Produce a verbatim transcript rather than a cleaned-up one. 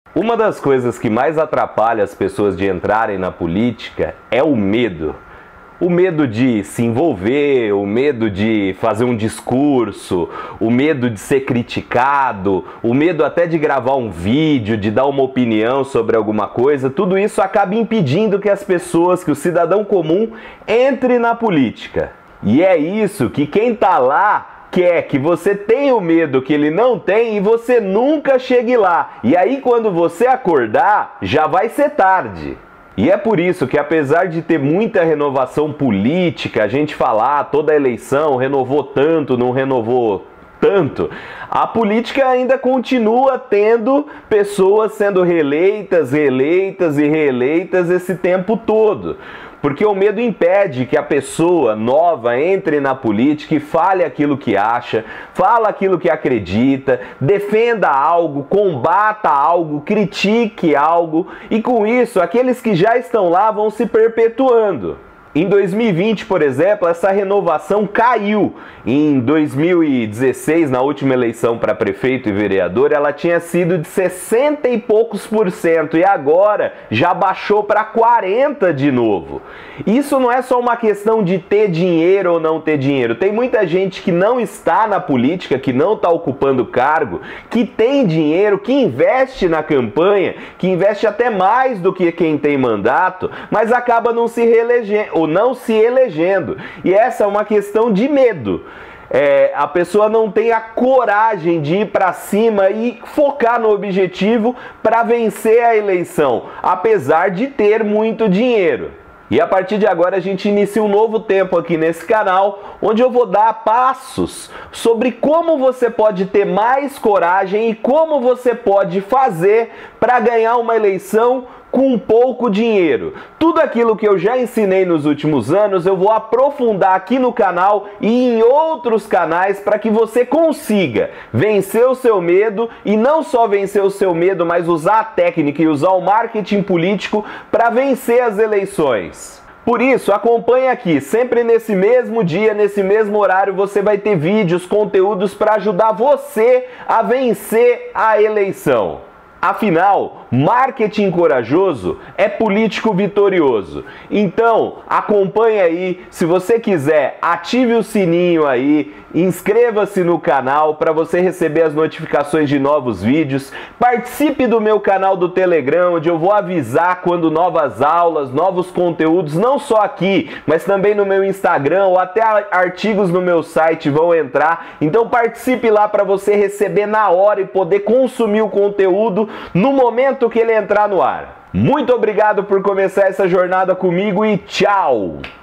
Uma das coisas que mais atrapalha as pessoas de entrarem na política é o medo. O medo de se envolver, o medo de fazer um discurso, o medo de ser criticado, o medo até de gravar um vídeo, de dar uma opinião sobre alguma coisa. Tudo isso acaba impedindo que as pessoas, que o cidadão comum entre na política. E é isso que quem tá lá quer, que você tenha o medo que ele não tem e você nunca chegue lá. E aí quando você acordar, já vai ser tarde. E é por isso que, apesar de ter muita renovação política, a gente falar toda a eleição renovou tanto, não renovou tanto, a política ainda continua tendo pessoas sendo reeleitas, reeleitas e reeleitas esse tempo todo. Porque o medo impede que a pessoa nova entre na política e fale aquilo que acha, fala aquilo que acredita, defenda algo, combata algo, critique algo, e com isso aqueles que já estão lá vão se perpetuando. Em dois mil e vinte, por exemplo, essa renovação caiu. Em dois mil e dezesseis, na última eleição para prefeito e vereador, ela tinha sido de sessenta e poucos por cento e agora já baixou para quarenta de novo. Isso não é só uma questão de ter dinheiro ou não ter dinheiro. Tem muita gente que não está na política, que não está ocupando cargo, que tem dinheiro, que investe na campanha, que investe até mais do que quem tem mandato, mas acaba não se reelegendo ou não se elegendo. E essa é uma questão de medo. É, a pessoa não tem a coragem de ir para cima e focar no objetivo para vencer a eleição, apesar de ter muito dinheiro. E a partir de agora a gente inicia um novo tempo aqui nesse canal, onde eu vou dar passos sobre como você pode ter mais coragem e como você pode fazer para ganhar uma eleição com pouco dinheiro. Tudo aquilo que eu já ensinei nos últimos anos eu vou aprofundar aqui no canal e em outros canais para que você consiga vencer o seu medo, e não só vencer o seu medo, mas usar a técnica e usar o marketing político para vencer as eleições. Por isso, acompanhe aqui, sempre nesse mesmo dia, nesse mesmo horário, você vai ter vídeos, conteúdos para ajudar você a vencer a eleição. Afinal, marketing corajoso é político vitorioso. Então, acompanhe aí, se você quiser, ative o sininho aí, inscreva-se no canal para você receber as notificações de novos vídeos, participe do meu canal do Telegram, onde eu vou avisar quando novas aulas, novos conteúdos, não só aqui, mas também no meu Instagram ou até artigos no meu site vão entrar. Então participe lá para você receber na hora e poder consumir o conteúdo no momento que ele entrar no ar. Muito obrigado por começar essa jornada comigo e tchau!